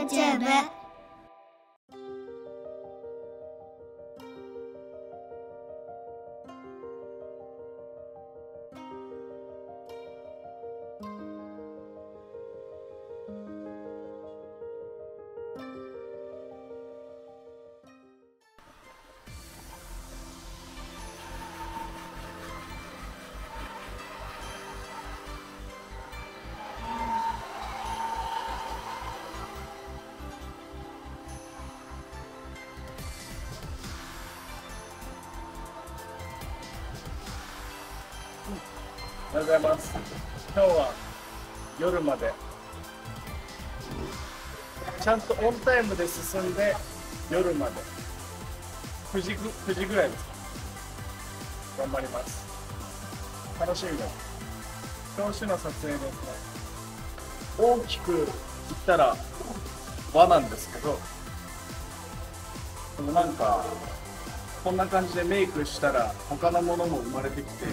YouTube。 おはようございます。今日は夜までちゃんとオンタイムで進んで夜まで9時ぐらいですか。頑張ります。楽しみだ。表紙の撮影ですね。大きく言ったら和なんですけど、でもなんかこんな感じでメイクしたら他のものも生まれてきて、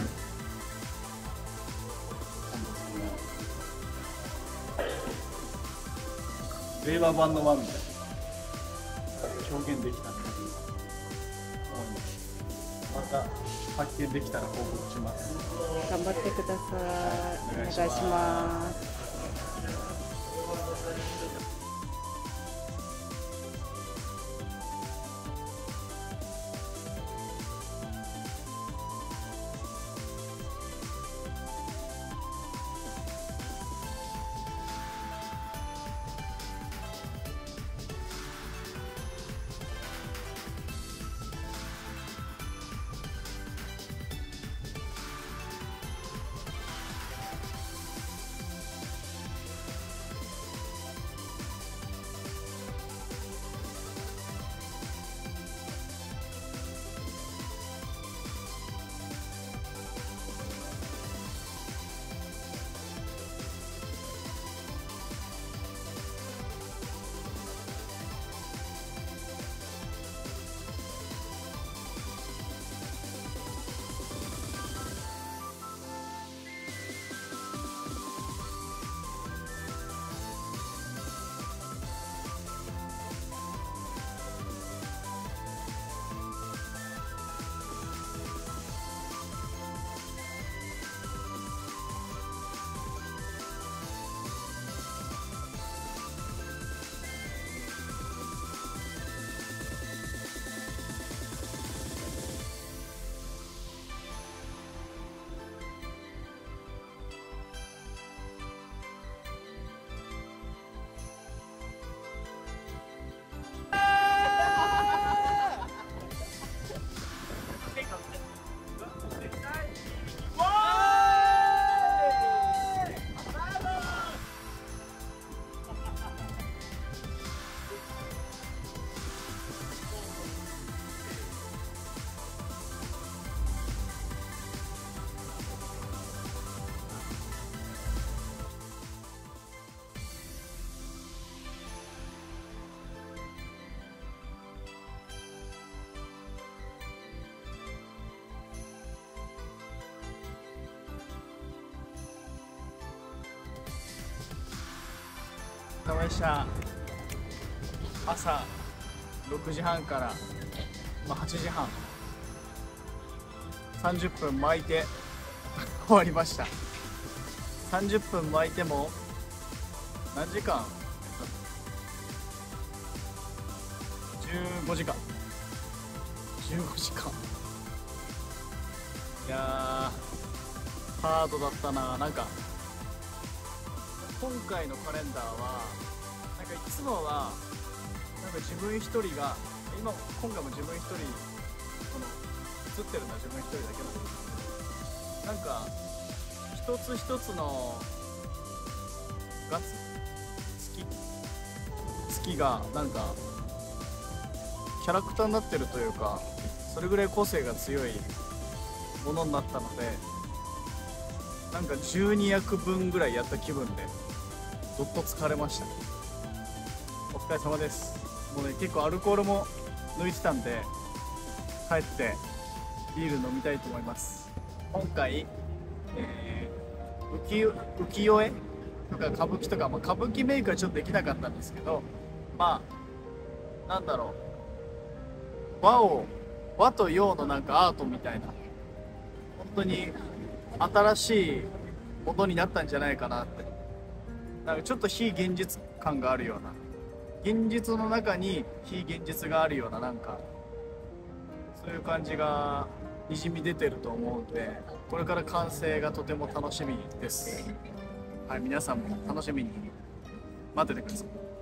令和版のワンみたいな表現できたらと思います。また発見できたら報告します。 頑張ってください。お願いします。 お疲れ様でした。朝6時半から、8時半30分巻いて終わりました。30分巻いても何時間？15時間15時間。いやーハードだったな。なんか今回のカレンダーはなんかいつもはなんか自分一人が今回も自分一人この写ってるのは自分一人だけなんですけど、なんか一つ一つの月がなんかキャラクターになってるというか、それぐらい個性が強いものになったので、なんか12役分ぐらいやった気分でどっと疲れました。お疲れ様です。もうね、結構アルコールも抜いてたんで帰ってビール飲みたいと思います。今回、浮世絵とか歌舞伎とか、歌舞伎メイクはちょっとできなかったんですけど、 まあなんだろう、和と洋のなんかアートみたいな、本当に新しいものになったんじゃないかなって。なんかちょっと非現実感があるような、現実の中に非現実があるような、なんかそういう感じがにじみ出てると思うんで、これから完成がとても楽しみです。はい、皆さんも楽しみに待っててください。